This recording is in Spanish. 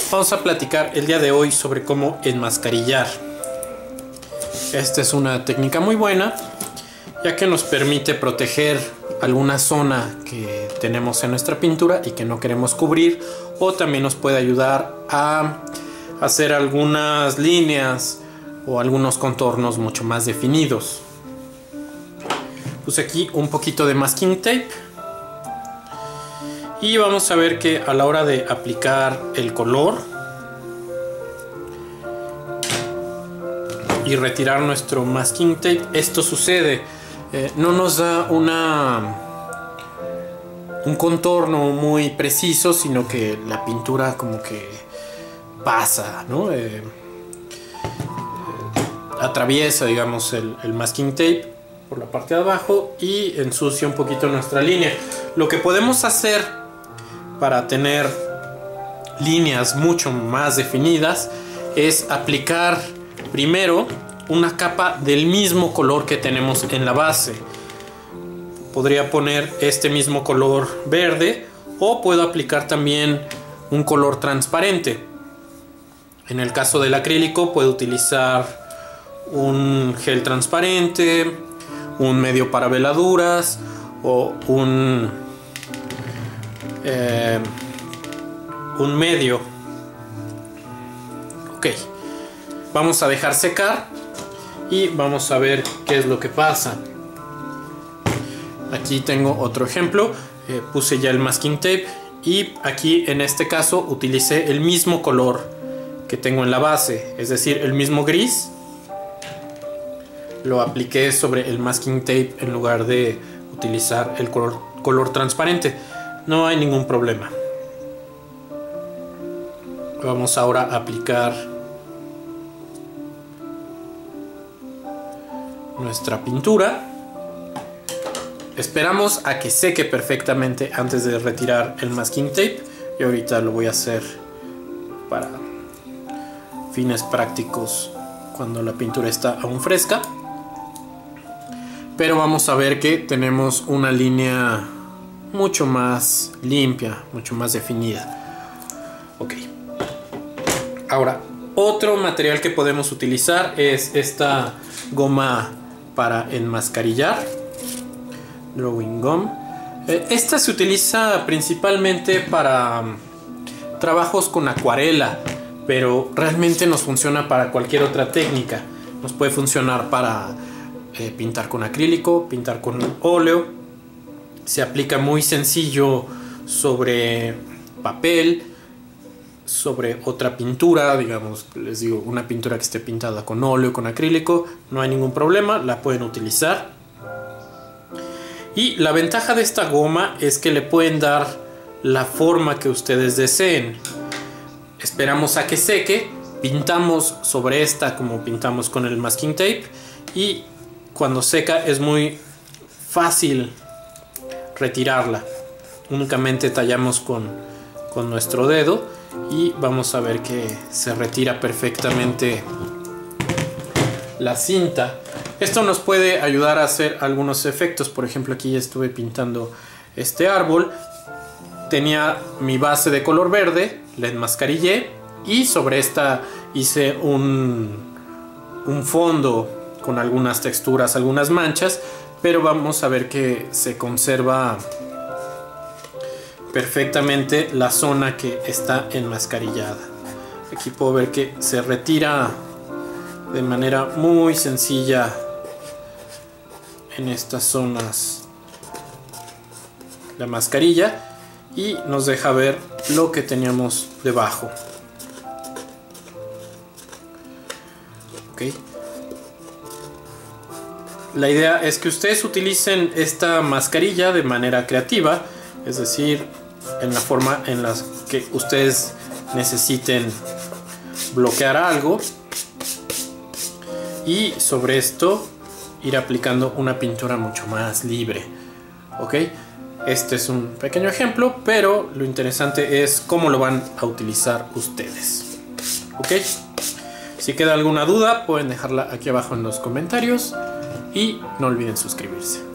Vamos a platicar el día de hoy sobre cómo enmascarillar. Esta es una técnica muy buena, ya que nos permite proteger alguna zona que tenemos en nuestra pintura y que no queremos cubrir, o también nos puede ayudar a hacer algunas líneas o algunos contornos mucho más definidos. Puse aquí un poquito de masking tape y vamos a ver que a la hora de aplicar el color y retirar nuestro masking tape, esto sucede. No nos da un contorno muy preciso, sino que la pintura como que pasa, ¿no? Atraviesa, digamos, el masking tape por la parte de abajo y ensucia un poquito nuestra línea. Lo que podemos hacer para tener líneas mucho más definidas es aplicar primero una capa del mismo color que tenemos en la base. Podría poner este mismo color verde, o puedo aplicar también un color transparente. En el caso del acrílico puedo utilizar un gel transparente, un medio para veladuras o un medio. Ok, vamos a dejar secar y vamos a ver qué es lo que pasa. Aquí tengo otro ejemplo. Puse ya el masking tape y aquí en este caso utilicé el mismo color que tengo en la base, es decir, el mismo gris. Lo apliqué sobre el masking tape en lugar de utilizar el color transparente. No hay ningún problema. Vamos ahora a aplicar nuestra pintura. Esperamos a que seque perfectamente antes de retirar el masking tape. Y ahorita lo voy a hacer para fines prácticos cuando la pintura está aún fresca. Pero vamos a ver que tenemos una línea mucho más limpia, mucho más definida. Ok. Ahora, otro material que podemos utilizar es esta goma para enmascarillar, Drawing Gum. Esta se utiliza principalmente para trabajos con acuarela, pero realmente nos funciona para cualquier otra técnica. Nos puede funcionar para pintar con acrílico, pintar con óleo. Se aplica muy sencillo sobre papel, sobre otra pintura, digamos, les digo, una pintura que esté pintada con óleo, con acrílico, no hay ningún problema, la pueden utilizar. Y la ventaja de esta goma es que le pueden dar la forma que ustedes deseen. Esperamos a que seque, pintamos sobre esta como pintamos con el masking tape, y cuando seca es muy fácil retirarla. Únicamente tallamos con nuestro dedo y vamos a ver que se retira perfectamente la cinta. Esto nos puede ayudar a hacer algunos efectos. Por ejemplo, aquí ya estuve pintando este árbol. Tenía mi base de color verde, la enmascarillé y sobre esta hice un fondo con algunas texturas, algunas manchas, pero vamos a ver que se conserva perfectamente la zona que está enmascarillada. Aquí puedo ver que se retira de manera muy sencilla en estas zonas la mascarilla, y nos deja ver lo que teníamos debajo. Okay. La idea es que ustedes utilicen esta mascarilla de manera creativa, es decir, en la forma en la que ustedes necesiten bloquear algo, y sobre esto ir aplicando una pintura mucho más libre. Ok, este es un pequeño ejemplo, pero lo interesante es cómo lo van a utilizar ustedes. Ok, si queda alguna duda pueden dejarla aquí abajo en los comentarios. Y no olviden suscribirse.